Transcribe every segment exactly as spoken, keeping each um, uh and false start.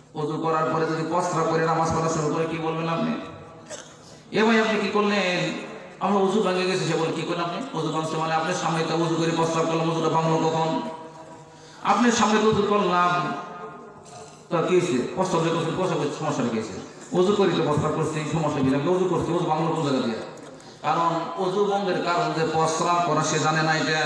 ওযু করার পরে যদি প্রস্রাব করে নামাজ পড়া শুরু করে কি বলবেন আপনি? এ ভাই আপনি কি করলেন? আমরা ওযু ভেঙে গেছে, সে বলে কি করলেন আপনি? ওযু ভাঙছে মানে আপনার সামনে তো ওযু করে প্রস্রাব করলাম, ওযুটা ভাঙলো কখন? আপনার সামনে তো ওযু করলাম, তা কি হয়েছে? প্রস্রাব যে করছেন, প্রস্রাব করছে, সমস্যা রেখেছে। ওযু করি তো প্রস্রাব করছি, সমস্যা কি? আপনি ওযু করছি, ওযু ভাঙলো কোন জায়গা দিয়ে? কারণ ওযু ভঙ্গের কারণ যে প্রস্রাব করা, সে জানে না এটা।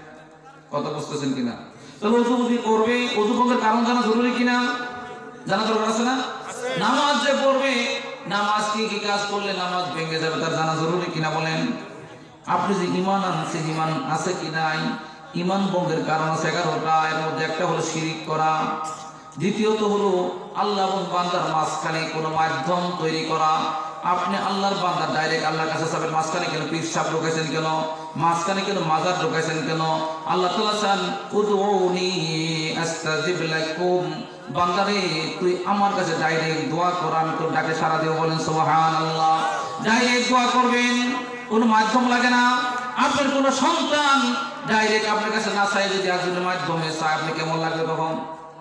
কথা বুঝতেছেন কিনা? তাহলে ওযু যদি করবে, ওযু ভঙ্গের কারণ জানা জরুরি কিনা? জানা দরকার আছে না? নামাজ যে পড়বে, নামাজ কি কি কাজ করলে নামাজ ভেঙে যাবে তার জানা জরুরি কিনা বলেন? আপনি যে ঈমান আনছেন, ঈমান আছে কি নাই? ঈমান ভঙ্গের কারণ আছে এগারোটা, এর মধ্যে একটা হলো শিরিক করা, দ্বিতীয়ত হলো আল্লাহ এবং বান্দার মাঝখানে কোনো মাধ্যম তৈরি করা। আপনি আল্লাহর বান্দা ডাইরেক্ট আল্লাহর কাছে যাবেন, মাঝখানে কেন পিরসাব ঢোকাইছেন, কেন মাঝখানে কেন মাজার ঢোকাইছেন কেন? আল্লাহ তাআলা চান উদউনি আস্তাজিব লাকুম, বান্দারে তুই আমার কাছে ডাইরেক্ট দোয়া কর, আমি তোর ডাকে সাড়া দেব। বলেন সুবহানাল্লাহ। ডাইরেক্ট দোয়া করবেন, কোনো মাধ্যম লাগে না। আপনার কোনো সন্তান ডাইরেক্ট আপনার কাছে না চাই যদি একজনের মাধ্যমে চায়, আপনি কেমন লাগবে তখন?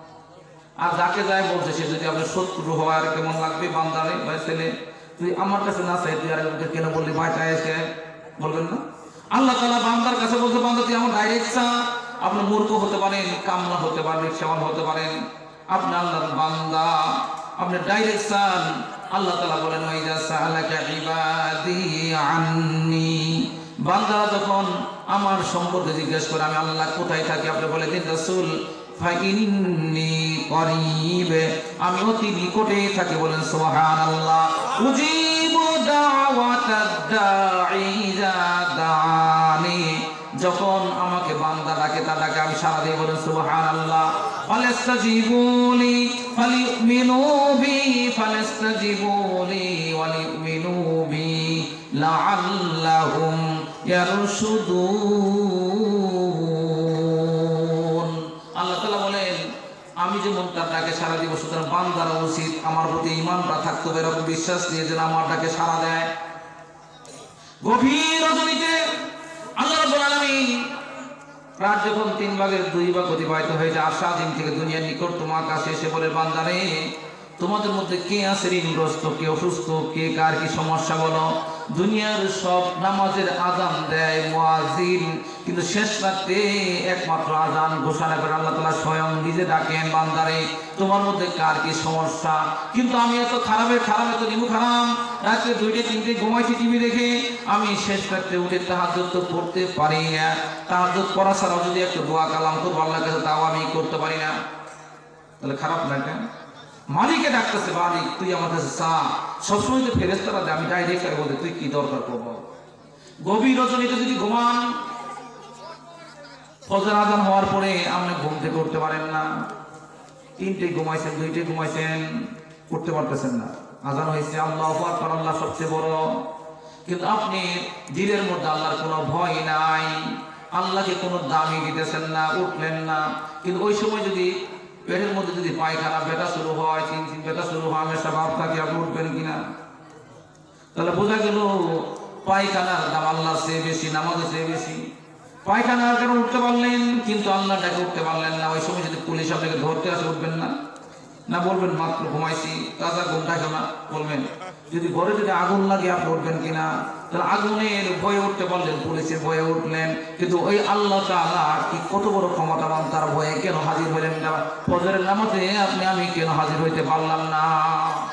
আর যাকে যায় বলছে সে যদি আপনার শত্রু হয়, আর কেমন লাগবে? বান্দারে ভাই ছেলে, তুই আমার কাছে না চাই তুই আরেকজনকে কেন বললি ভাই চাই এসে? বলবেন না? আল্লাহ তাআলা বান্দার কাছে বলছে, বান্দা তুই আমার ডাইরেক্ট চা। আপনি মূর্খ হতে পারেন, কামলা হতে পারেন, রিকশাওয়ালা হতে পারেন, আপনি আল্লাহর বান্দা, আপনি ডাইরেক্ট চান। আল্লাহ তাআলা বলেন ওয়াইজা সাআলাকা ইবাদি আন্নি, বান্দা যখন আমার সম্পর্কে জিজ্ঞেস করে আমি আল্লাহ কোথায় থাকি, আপনি বলে দিন রাসূল ফাইন্নী করিব, আমি অতি নিকটে থাকি। বলেন সুবহানাল্লাহ। উজিবু দাওয়াতাদ দাঈ ইযা দাআনি, যখন আমাকে বান্দা ডাকে তার ডাকে আমি সাড়া দিই। বলেন সুবহানাল্লাহ। ফালাস্তাজিবুলি ফালিউমিনু বি ফালাস্তাজিবুলি ওয়ালিউমিনু বি লাআল্লাহুম ইয়ারশুদুন। আল্লাহ তাআলা বলেন আমি যেমন তার ডাকে সাড়া দিব, সুতরাং বান্দার উচিত আমার প্রতি ঈমানটা থাকতে হবে, এরকম বিশ্বাস নিয়ে যেন আমার ডাকে সাড়া দেয়। গভীর রজনীতে আল্লাহ রাব্বুল আলামিন রাত যখন তিন ভাগের দুই ভাগ অতিবাহিত হয়ে যায়, আশা দিন থেকে দুনিয়ার নিকট তোমার কাছে এসে বলে বান্দারে তোমাদের মধ্যে কে আছে ঋণগ্রস্ত, কে অসুস্থ, কে কার কি সমস্যা বলো। দুনিয়ার সব নামাজের আজান দেয় মুয়াজ্জিন, কিন্তু শেষ রাতে একমাত্র আজান ঘোষণা করে আল্লাহ তাআলা স্বয়ং নিজে ডাকেন, বান্দারে তোমার মধ্যে কার কি সমস্যা। কিন্তু আমি এত খারাপের খারাপ, এত নিমু খারাপ, রাত্রে দুইটা তিনটে ঘুমাইছি টিভি দেখে, আমি শেষ রাত্রে উঠে তাহাজ্জুদ তো পড়তে পারি না। তাহাজ্জুদ পড়া ছাড়াও যদি একটু দোয়া কালাম করবো আল্লাহর কাছে, তাও আমি করতে পারি না। তাহলে খারাপ না কেন? মালিকে ডাকতেছে, মালিক তুই আমার কাছে চা। সবসময় তো ফেরেশতারা দেয়, আমি ডাইরেক্ট বলতে তুই কি দরকার করবো। গভীর রজনীতে যদি ঘুমান, ফজর আজান হওয়ার পরে আপনি ঘুম থেকে উঠতে পারেন না, তিনটে ঘুমাইছেন, দুইটে ঘুমাইছেন, উঠতে পারতেছেন না। আজান হয়েছে, আল্লাহু আকবার, আল্লাহ সবচেয়ে বড়, কিন্তু আপনি দিলের মধ্যে আল্লাহর কোনো ভয় নাই, আল্লাহকে কোনো দামি দিতেছেন না, উঠলেন না। কিন্তু ওই সময় যদি পেটের মধ্যে যদি পায়খানা ব্যথা শুরু হয়, চিন চিন ব্যথা শুরু হয়, হামেশা ভাব থাকে আপনি উঠবেন কিনা? তাহলে বোঝা গেল পায়খানার দাম আল্লাহর চেয়ে বেশি, নামাজের চেয়ে বেশি। পায়খানার কেন উঠতে পারলেন, কিন্তু আল্লাহ ডাকে উঠতে পারলেন না। ওই সময় যদি পুলিশ আপনাকে ধরতে আসে উঠবেন না? না বলবেন মাত্র ঘুমাইছি, তাজা ঘুম থাকে না বলবেন? যদি ঘরে যদি আগুন লাগে আপনি উঠবেন কিনা? তাহলে আগুনের ভয়ে উঠতে পারলেন, পুলিশের ভয়ে উঠলেন, কিন্তু ওই আল্লাহ তাআলা কি কত বড় ক্ষমতাবান, তার ভয়ে কেন হাজির হইলেন না? ফজরের নামাজে আপনি আমি কেন হাজির হইতে পারলাম না?